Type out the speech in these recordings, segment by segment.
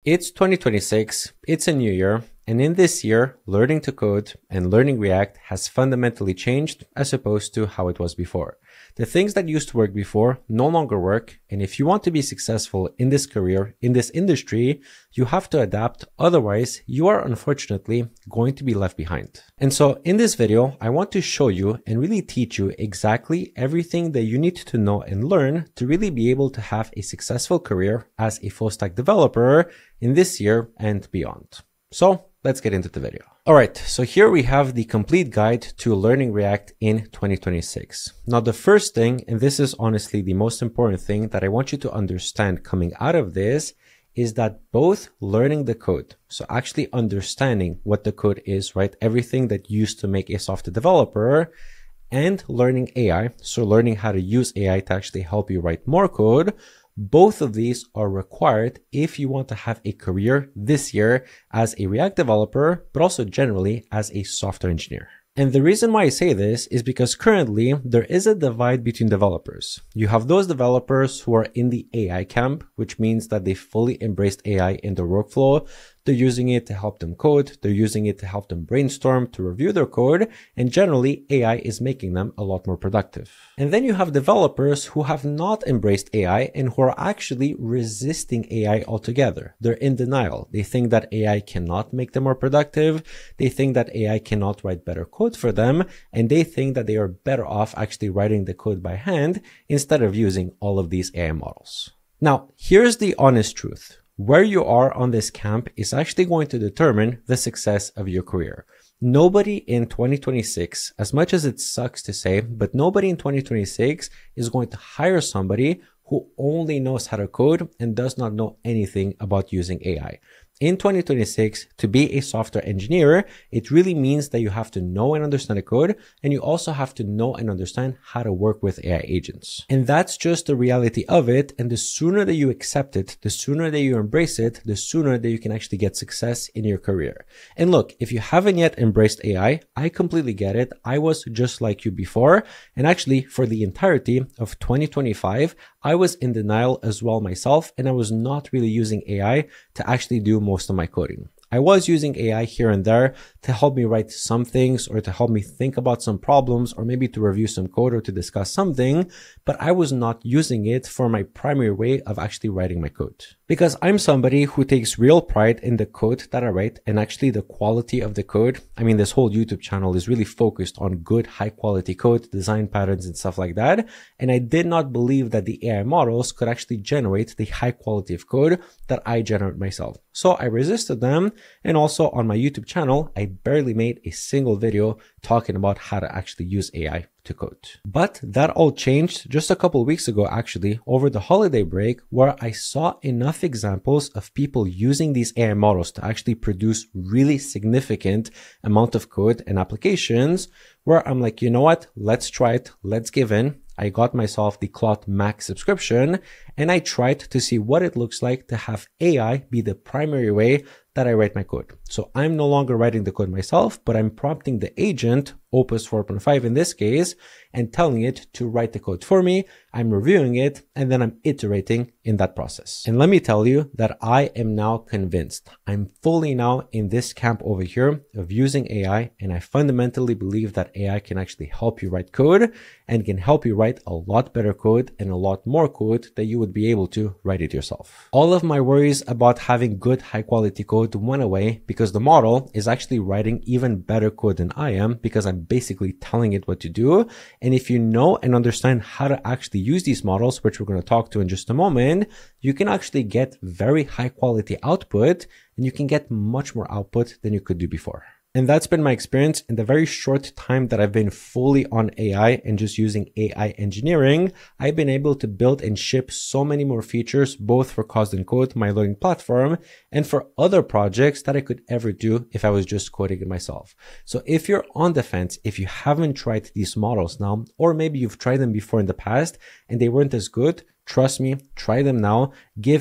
It's 2026, it's a new year, and in this year, learning to code and learning React has fundamentally changed as opposed to how it was before. The things that used to work before no longer work, and if you want to be successful in this career, in this industry, you have to adapt, otherwise you are unfortunately going to be left behind. And so in this video, I want to show you and really teach you exactly everything that you need to know and learn to really be able to have a successful career as a full stack developer in this year and beyond. So let's get into the video. All right, so here we have the complete guide to learning React in 2026. Now, the first thing, and this is honestly the most important thing that I want you to understand coming out of this, is that both learning the code, so actually understanding what the code is, right? Everything that used to make a software developer, and learning AI, so learning how to use AI to actually help you write more code, both of these are required if you want to have a career this year as a React developer, but also generally as a software engineer. And the reason why I say this is because currently there is a divide between developers. You have those developers who are in the AI camp, which means that they fully embraced AI in their workflow. They're using it to help them code. They're using it to help them brainstorm, to review their code. And generally, AI is making them a lot more productive. And then you have developers who have not embraced AI and who are actually resisting AI altogether. They're in denial. They think that AI cannot make them more productive. They think that AI cannot write better code for them. And they think that they are better off actually writing the code by hand instead of using all of these AI models. Now, here's the honest truth. Where you are on this camp is actually going to determine the success of your career. Nobody in 2026, as much as it sucks to say, but nobody in 2026 is going to hire somebody who only knows how to code and does not know anything about using AI. In 2026, to be a software engineer, it really means that you have to know and understand the code, and you also have to know and understand how to work with AI agents. And that's just the reality of it. And the sooner that you accept it, the sooner that you embrace it, the sooner that you can actually get success in your career. And look, if you haven't yet embraced AI, I completely get it. I was just like you before. And actually, for the entirety of 2025, I was in denial as well myself, and I was not really using AI to actually do most of my coding. I was using AI here and there to help me write some things or to help me think about some problems or maybe to review some code or to discuss something, but I was not using it for my primary way of actually writing my code. Because I'm somebody who takes real pride in the code that I write and actually the quality of the code. I mean, this whole YouTube channel is really focused on good, high quality code, design patterns and stuff like that. And I did not believe that the AI models could actually generate the high quality of code that I generate myself. So I resisted them. And also on my YouTube channel, I barely made a single video talking about how to actually use AI to code. But that all changed just a couple of weeks ago, actually, over the holiday break, where I saw enough examples of people using these AI models to actually produce really significant amount of code and applications, where I'm like, you know what? Let's try it. Let's give in. I got myself the Cloud Max subscription and I tried to see what it looks like to have AI be the primary way that I write my code. So I'm no longer writing the code myself, but I'm prompting the agent, Opus 4.5 in this case, and telling it to write the code for me. I'm reviewing it, and then I'm iterating in that process. And let me tell you that I am now convinced. I'm fully now in this camp over here of using AI, and I fundamentally believe that AI can actually help you write code and can help you write a lot better code and a lot more code that you would be able to write it yourself. All of my worries about having good high quality code went away because the model is actually writing even better code than I am, because I'm basically telling it what to do. And if you know and understand how to actually use these models, which we're going to talk to in just a moment, you can actually get very high quality output and you can get much more output than you could do before. And that's been my experience in the very short time that I've been fully on AI and just using AI engineering. I've been able to build and ship so many more features, both for Cause and Code, my learning platform, and for other projects that I could ever do if I was just coding it myself. So if you're on the fence, if you haven't tried these models now, or maybe you've tried them before in the past and they weren't as good, trust me, try them now.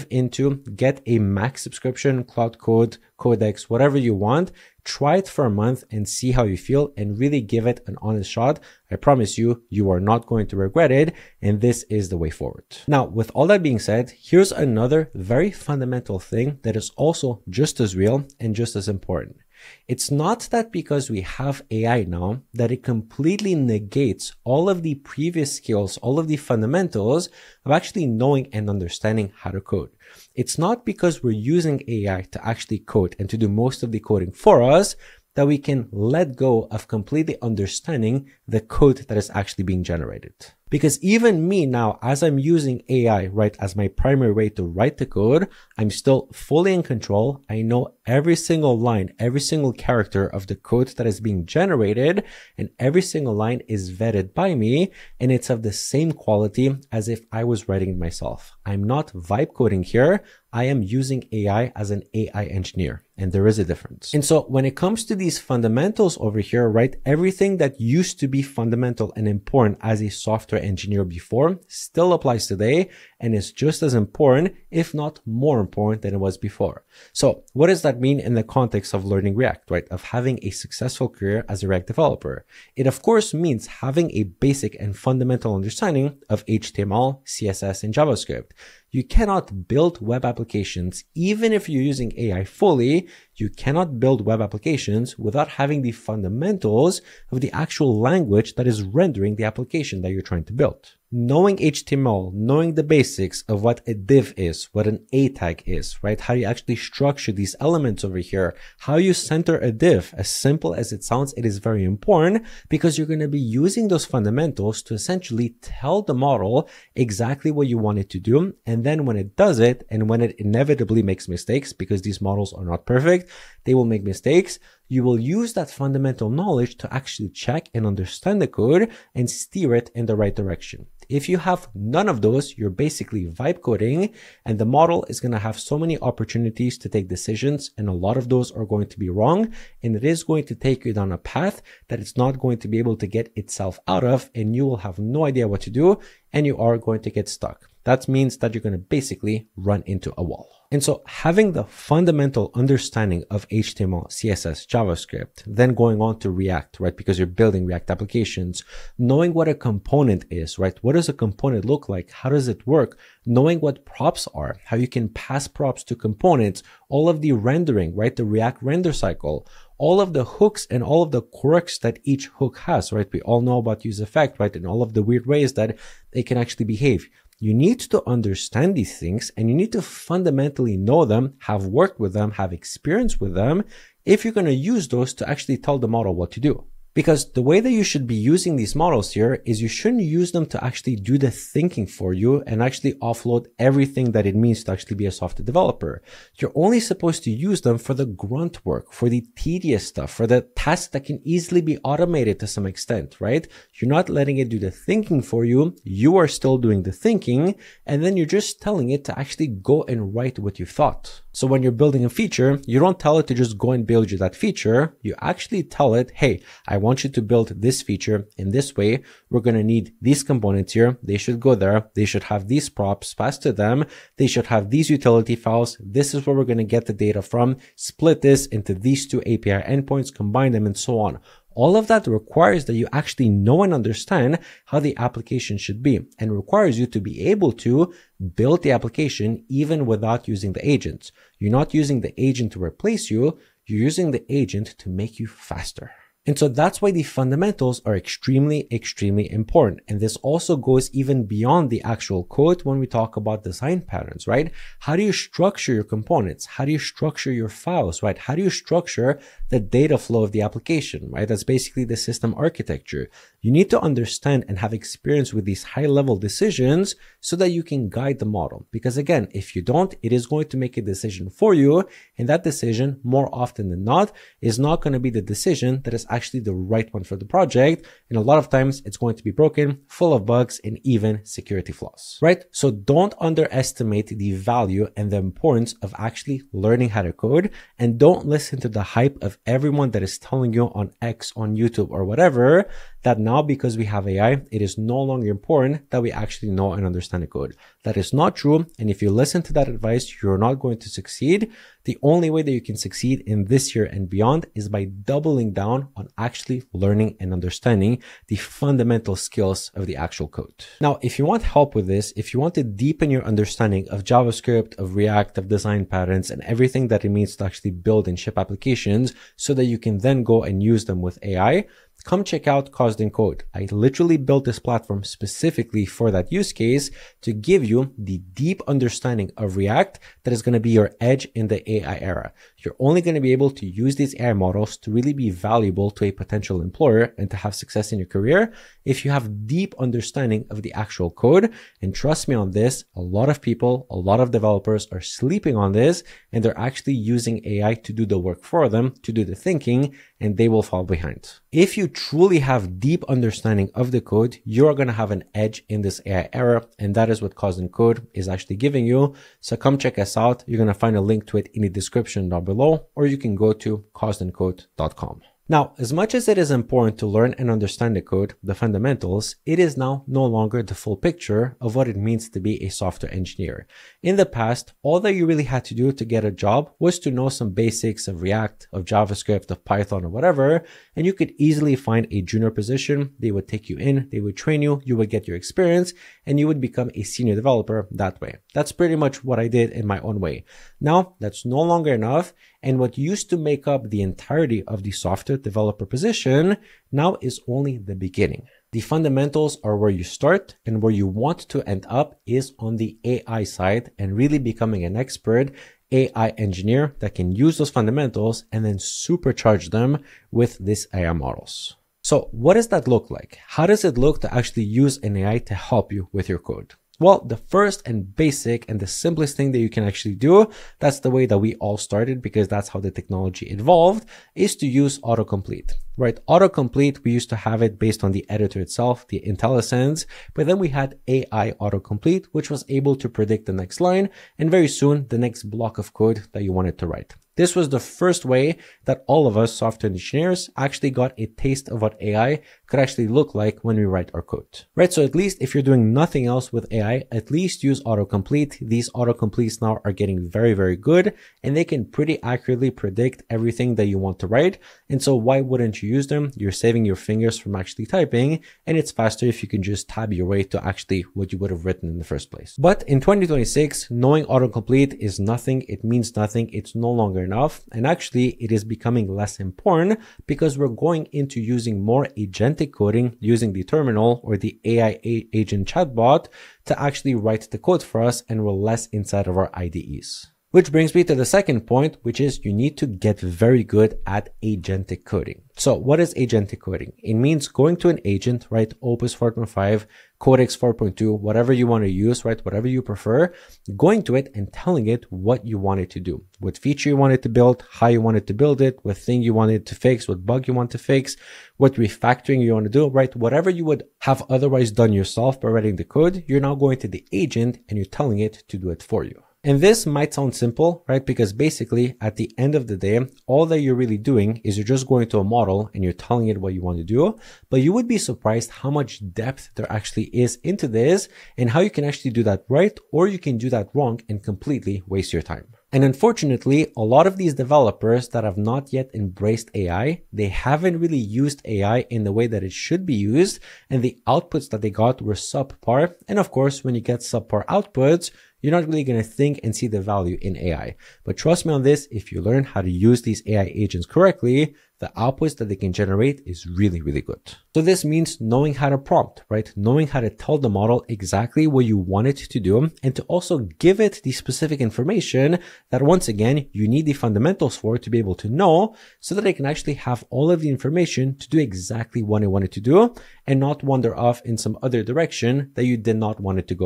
Get a Mac subscription, Cloud Code, Codex, whatever you want. Try it for a month and see how you feel and really give it an honest shot. I promise you, you are not going to regret it. And this is the way forward. Now, with all that being said, here's another very fundamental thing that is also just as real and just as important. It's not that because we have AI now that it completely negates all of the previous skills, all of the fundamentals of actually knowing and understanding how to code. It's not because we're using AI to actually code and to do most of the coding for us that we can let go of completely understanding the code that is actually being generated. Because even me now, as I'm using AI, right, as my primary way to write the code, I'm still fully in control. I know every single line, every single character of the code that is being generated, and every single line is vetted by me, and it's of the same quality as if I was writing it myself. I'm not vibe coding here. I am using AI as an AI engineer, and there is a difference. And so when it comes to these fundamentals over here, right, everything that used to be fundamental and important as a software engineer before still applies today and is just as important, if not more important than it was before. So what does that mean in the context of learning React, right? Of having a successful career as a React developer? It of course means having a basic and fundamental understanding of HTML, CSS, and JavaScript. You cannot build web applications, even if you're using AI fully, you cannot build web applications without having the fundamentals of the actual language that is rendering the application that you're trying to build. Knowing HTML, knowing the basics of what a div is, what an A tag is, right? How you actually structure these elements over here, how you center a div, as simple as it sounds, it is very important because you're going to be using those fundamentals to essentially tell the model exactly what you want it to do. And then when it does it, and when it inevitably makes mistakes, because these models are not perfect, they will make mistakes. You will use that fundamental knowledge to actually check and understand the code and steer it in the right direction. If you have none of those, you're basically vibe coding, and the model is going to have so many opportunities to take decisions, and a lot of those are going to be wrong, and it is going to take you down a path that it's not going to be able to get itself out of, and you will have no idea what to do, and you are going to get stuck. That means that you're going to basically run into a wall. And so having the fundamental understanding of HTML, CSS, JavaScript, then going on to React, right? Because you're building React applications, knowing what a component is, right? What does a component look like? How does it work? Knowing what props are, how you can pass props to components, all of the rendering, right? The React render cycle, all of the hooks and all of the quirks that each hook has, right? We all know about use effect, right? And all of the weird ways that they can actually behave. You need to understand these things, and you need to fundamentally know them, have worked with them, have experience with them, if you're going to use those to actually tell the model what to do. Because the way that you should be using these models here is you shouldn't use them to actually do the thinking for you and actually offload everything that it means to actually be a software developer. You're only supposed to use them for the grunt work, for the tedious stuff, for the tasks that can easily be automated to some extent, right? You're not letting it do the thinking for you. You are still doing the thinking, and then you're just telling it to actually go and write what you thought. So when you're building a feature, you don't tell it to just go and build you that feature. You actually tell it, hey, I want you to build this feature in this way. We're going to need these components here. They should go there. They should have these props passed to them. They should have these utility files. This is where we're going to get the data from. Split this into these two API endpoints, combine them, and so on. All of that requires that you actually know and understand how the application should be, and requires you to be able to build the application even without using the agent. You're not using the agent to replace you. You're using the agent to make you faster. And so that's why the fundamentals are extremely, extremely important. And this also goes even beyond the actual code when we talk about design patterns, right? How do you structure your components? How do you structure your files, right? How do you structure the data flow of the application, right? That's basically the system architecture. You need to understand and have experience with these high-level decisions so that you can guide the model. Because again, if you don't, it is going to make a decision for you. And that decision, more often than not, is not going to be the decision that is actually the right one for the project. And a lot of times it's going to be broken, full of bugs, and even security flaws, right? So don't underestimate the value and the importance of actually learning how to code, and don't listen to the hype of everyone that is telling you on X, on YouTube, or whatever, that now because we have AI, it is no longer important that we actually know and understand the code. That is not true. And if you listen to that advice, you're not going to succeed. The only way that you can succeed in this year and beyond is by doubling down on actually learning and understanding the fundamental skills of the actual code. Now, if you want help with this, if you want to deepen your understanding of JavaScript, of React, of design patterns, and everything that it means to actually build and ship applications so that you can then go and use them with AI, come check out Caused in Code. I literally built this platform specifically for that use case to give you the deep understanding of React that is going to be your edge in the AI era. You're only going to be able to use these AI models to really be valuable to a potential employer and to have success in your career if you have deep understanding of the actual code. And trust me on this, a lot of people, a lot of developers are sleeping on this, and they're actually using AI to do the work for them, to do the thinking, and they will fall behind. If you truly have deep understanding of the code, you are going to have an edge in this AI era, and that is what Caused in Code is actually giving you. So come check us out. You're going to find a link to it in the description down below, or you can go to causedencode.com. Now, as much as it is important to learn and understand the code, the fundamentals, it is now no longer the full picture of what it means to be a software engineer. In the past, all that you really had to do to get a job was to know some basics of React, of JavaScript, of Python, or whatever, and you could easily find a junior position. They would take you in, they would train you, you would get your experience, and you would become a senior developer that way. That's pretty much what I did in my own way. Now, that's no longer enough. And what used to make up the entirety of the software developer position now is only the beginning. The fundamentals are where you start, and where you want to end up is on the AI side and really becoming an expert AI engineer that can use those fundamentals and then supercharge them with these AI models. So what does that look like? How does it look to actually use an AI to help you with your code? Well, the first and basic and the simplest thing that you can actually do, that's the way that we all started because that's how the technology evolved, is to use autocomplete, right? Autocomplete, we used to have it based on the editor itself, the IntelliSense, but then we had AI autocomplete, which was able to predict the next line and very soon the next block of code that you wanted to write. This was the first way that all of us software engineers actually got a taste of what AI could actually look like when we write our code, right? So at least if you're doing nothing else with AI, at least use autocomplete. These autocompletes now are getting very, very good, and they can pretty accurately predict everything that you want to write. And so why wouldn't you use them? You're saving your fingers from actually typing, and it's faster if you can just tab your way to actually what you would have written in the first place. But in 2026, knowing autocomplete is nothing. It means nothing. It's no longer enough. And actually it is becoming less important because we're going into using more agentic coding using the terminal or the AI agent chatbot to actually write the code for us, and we're less inside of our IDEs. Which brings me to the second point, which is you need to get very good at agentic coding. So what is agentic coding? It means going to an agent, right? Opus 4.5, Codex 4.2, whatever you want to use, right? Whatever you prefer, going to it and telling it what you want it to do, what feature you want it to build, how you want it to build it, what thing you want it to fix, what bug you want to fix, what refactoring you want to do, right? Whatever you would have otherwise done yourself by writing the code, you're now going to the agent and you're telling it to do it for you. And this might sound simple, right? Because basically at the end of the day, all that you're really doing is you're just going to a model and you're telling it what you want to do, but you would be surprised how much depth there actually is into this and how you can actually do that right, or you can do that wrong and completely waste your time. And unfortunately, a lot of these developers that have not yet embraced AI, they haven't really used AI in the way that it should be used, and the outputs that they got were subpar. And of course, when you get subpar outputs, you're not really going to think and see the value in AI. But trust me on this, if you learn how to use these AI agents correctly, the outputs that they can generate is really, really good. So this means knowing how to prompt, right? Knowing how to tell the model exactly what you want it to do, and to also give it the specific information that, once again, you need the fundamentals for to be able to know, so that it can actually have all of the information to do exactly what it wanted to do and not wander off in some other direction that you did not want it to go in.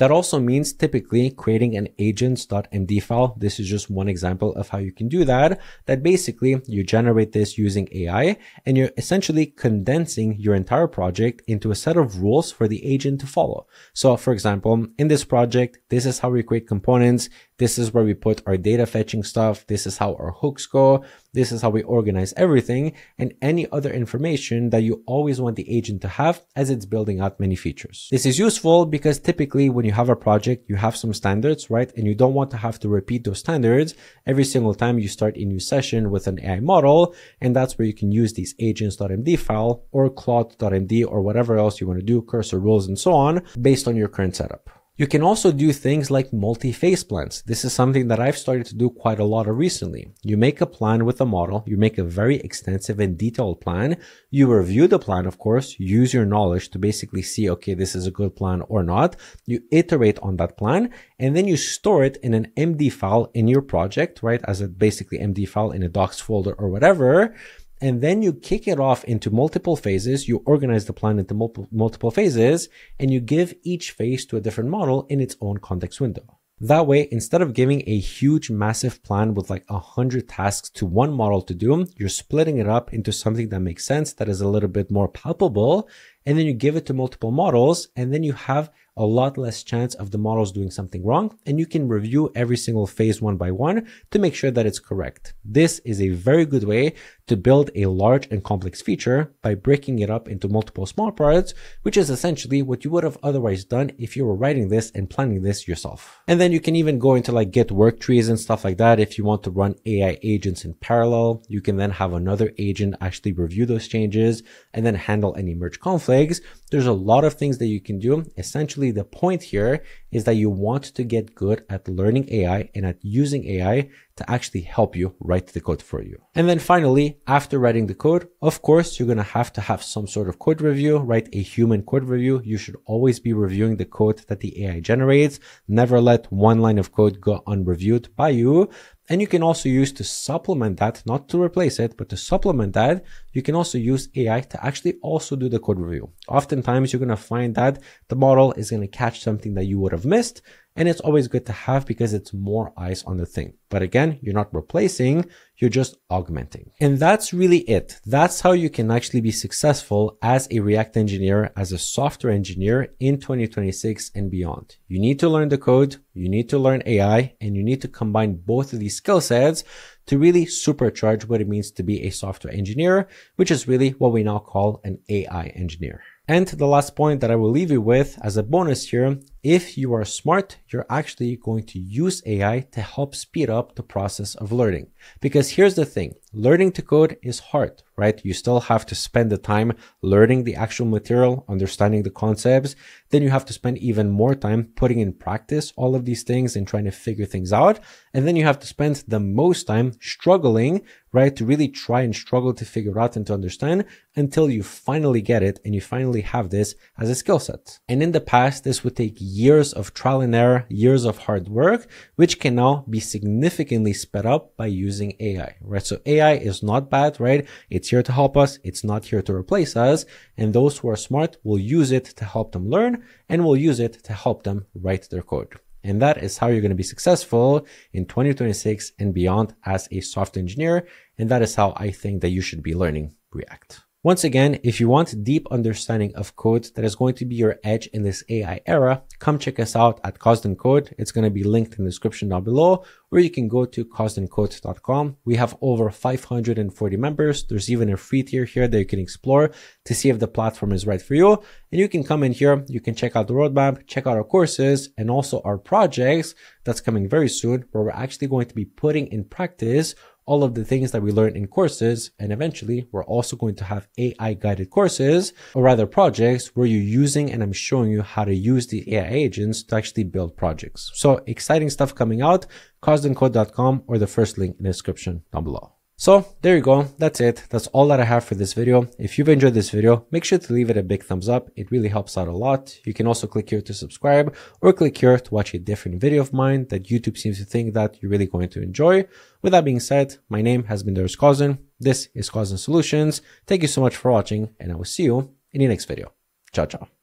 That also means typically creating an agents.md file. This is just one example of how you can do that. That basically you generate this using AI and you're essentially condensing your entire project into a set of rules for the agent to follow. So for example, in this project, this is how we create components. This is where we put our data fetching stuff. This is how our hooks go. This is how we organize everything and any other information that you always want the agent to have as it's building out many features. This is useful because typically when you have a project, you have some standards, right? And you don't want to have to repeat those standards every single time you start a new session with an AI model. And that's where you can use these agents.md file or claude.md or whatever else you want to do, cursor rules and so on, based on your current setup. You can also do things like multi-phase plans. This is something that I've started to do quite a lot of recently. You make a plan with a model, you make a very extensive and detailed plan, you review the plan, of course, use your knowledge to basically see, okay, this is a good plan or not. You iterate on that plan, and then you store it in an MD file in your project, right? As a basically MD file in a docs folder or whatever. And then you kick it off into multiple phases. You organize the plan into multiple phases, and you give each phase to a different model in its own context window. That way, instead of giving a huge, massive plan with like 100 tasks to one model to do, you're splitting it up into something that makes sense, that is a little bit more palpable. And then you give it to multiple models, and then you have a lot less chance of the models doing something wrong. And you can review every single phase one by one to make sure that it's correct. This is a very good way to build a large and complex feature by breaking it up into multiple small parts, which is essentially what you would have otherwise done if you were writing this and planning this yourself. And then you can even go into like Git work trees and stuff like that. If you want to run AI agents in parallel, you can then have another agent actually review those changes and then handle any merge conflicts. There's a lot of things that you can do. Essentially, the point here is that you want to get good at learning AI and at using AI to actually help you write the code for you. And then finally, after writing the code, of course, you're going to have some sort of code review, right? A human code review. You should always be reviewing the code that the AI generates. Never let one line of code go unreviewed by you. And you can also use to supplement that, not to replace it, but to supplement that, you can also use AI to actually also do the code review. Oftentimes, you're going to find that the model is going to catch something that you would have missed. And it's always good to have because it's more eyes on the thing. But again, you're not replacing, you're just augmenting. And that's really it. That's how you can actually be successful as a React engineer, as a software engineer in 2026 and beyond. You need to learn the code, you need to learn AI, and you need to combine both of these skill sets to really supercharge what it means to be a software engineer, which is really what we now call an AI engineer. And the last point that I will leave you with as a bonus here, if you are smart, you're actually going to use AI to help speed up the process of learning. Because here's the thing, learning to code is hard, right? You still have to spend the time learning the actual material, understanding the concepts. Then you have to spend even more time putting in practice all of these things and trying to figure things out. And then you have to spend the most time struggling, right? To really try and struggle to figure out and to understand until you finally get it and you finally have this as a skill set. And in the past, this would take years of trial and error, years of hard work, which can now be significantly sped up by using AI, right? So AI is not bad, right? It's here to help us. It's not here to replace us. And those who are smart will use it to help them learn and will use it to help them write their code. And that is how you're going to be successful in 2026 and beyond as a software engineer. And that is how I think that you should be learning React. Once again, if you want deep understanding of code that is going to be your edge in this AI era, come check us out at Code. It's going to be linked in the description down below, or you can go to codeandcode.com. We have over 540 members. There's even a free tier here that you can explore to see if the platform is right for you. And you can come in here, you can check out the roadmap, check out our courses, and also our projects that's coming very soon, where we're actually going to be putting in practice all of the things that we learn in courses. And eventually we're also going to have AI guided courses, or rather projects, where you're using and I'm showing you how to use the AI agents to actually build projects. So exciting stuff coming out, codeandcode.com or the first link in the description down below. So there you go. That's it. That's all that I have for this video. If you've enjoyed this video, make sure to leave it a big thumbs up. It really helps out a lot. You can also click here to subscribe or click here to watch a different video of mine that YouTube seems to think that you're really going to enjoy. With that being said, my name has been Cousin. This is Cousin Solutions. Thank you so much for watching, and I will see you in the next video. Ciao, ciao.